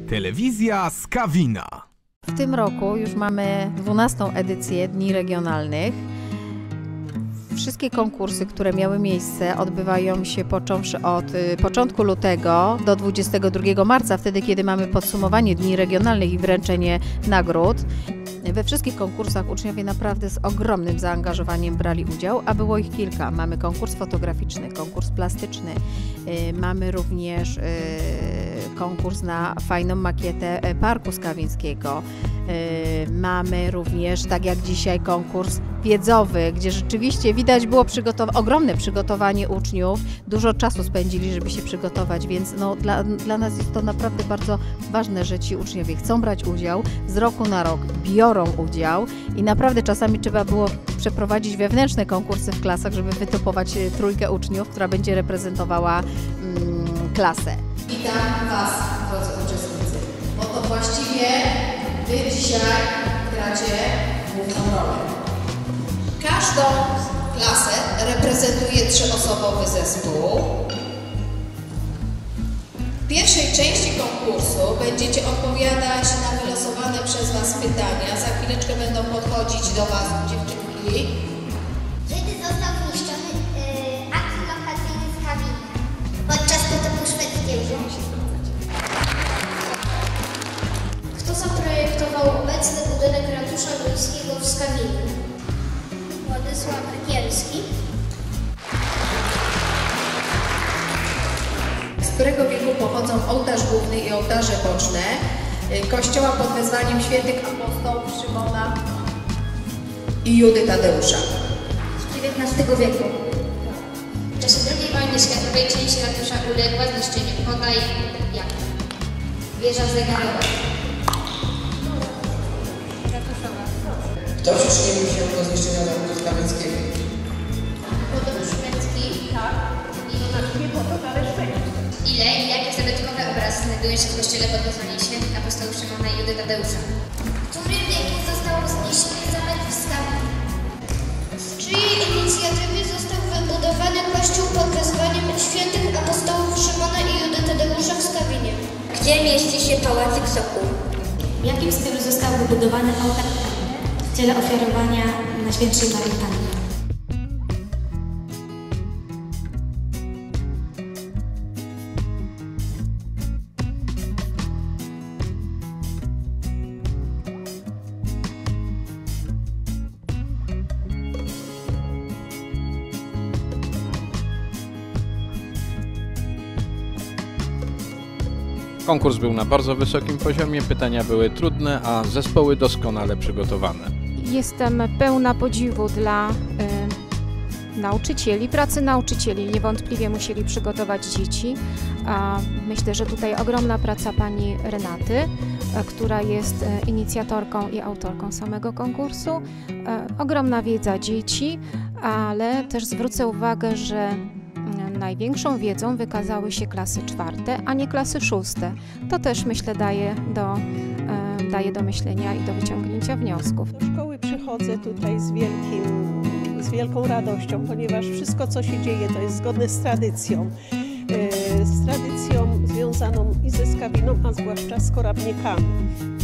Telewizja Skawina. W tym roku już mamy 12. edycję Dni Regionalnych. Wszystkie konkursy, które miały miejsce, odbywają się począwszy od początku lutego do 22 marca, wtedy kiedy mamy podsumowanie Dni Regionalnych i wręczenie nagród. We wszystkich konkursach uczniowie naprawdę z ogromnym zaangażowaniem brali udział, a było ich kilka. Mamy konkurs fotograficzny, konkurs plastyczny, mamy również konkurs na fajną makietę Parku Skawińskiego. Mamy również, tak jak dzisiaj, konkurs wiedzowy, gdzie rzeczywiście widać było ogromne przygotowanie uczniów. Dużo czasu spędzili, żeby się przygotować, więc no, dla nas jest to naprawdę bardzo ważne, że ci uczniowie chcą brać udział, z roku na rok biorą udział i naprawdę czasami trzeba było przeprowadzić wewnętrzne konkursy w klasach, żeby wytypować trójkę uczniów, która będzie reprezentowała klasę. Witam Was, drodzy uczestnicy, bo to właściwie Wy dzisiaj gracie główną rolę. Każdą klasę reprezentuje 3-osobowy zespół. W pierwszej części konkursu będziecie odpowiadać na wylosowane przez Was pytania. Za chwileczkę będą podchodzić do Was dziewczynki. Kiedy został zniszczony akt lokacyjny w Skawinie podczas potopu szwedzkiego? Kto zaprojektował obecny budynek ratusza miejskiego w Skawinie? Władysław Rykielski. Z którego wieku pochodzą ołtarz główny i ołtarze boczne kościoła pod wezwaniem świętych apostołów Szymona i Judy Tadeusza? Z XIX wieku. W czasie II wojny światowej część ratusza uległa zniszczeniu. Podaj jak? Wieża zegarowa. Kto przyczynił się do zniszczenia zamku skawińskiego? Potop szwedzki. Tak. Nie potop, ale Szwedzi. Ile i jakie zabytkowe obrazy znajdują się w kościele pod wezwaniem świętych apostołów Szymona i Judy Tadeusza? W którym wieku został zniszczony zamek w Skawinie? Z czyjej inicjatywy został wybudowany kościół pod wezwaniem świętych apostołów Szymona i Judy Tadeusza w Skawinie? Gdzie mieści się pałacyk Sokół? W jakim stylu został wybudowany ołtarz w celu ofiarowania Najświętszej Maryi Panny? Konkurs był na bardzo wysokim poziomie, pytania były trudne, a zespoły doskonale przygotowane. Jestem pełna podziwu dla nauczycieli, pracy nauczycieli. Niewątpliwie musieli przygotować dzieci. Myślę, że tutaj ogromna praca pani Renaty, która jest inicjatorką i autorką samego konkursu. Ogromna wiedza dzieci, ale też zwrócę uwagę, że największą wiedzą wykazały się klasy 4, a nie klasy 6. To też, myślę, daje do myślenia i do wyciągnięcia wniosków. Do szkoły przychodzę tutaj z wielką radością, ponieważ wszystko, co się dzieje, to jest zgodne z tradycją związaną i ze Skawiną, a zwłaszcza z Korabnikami.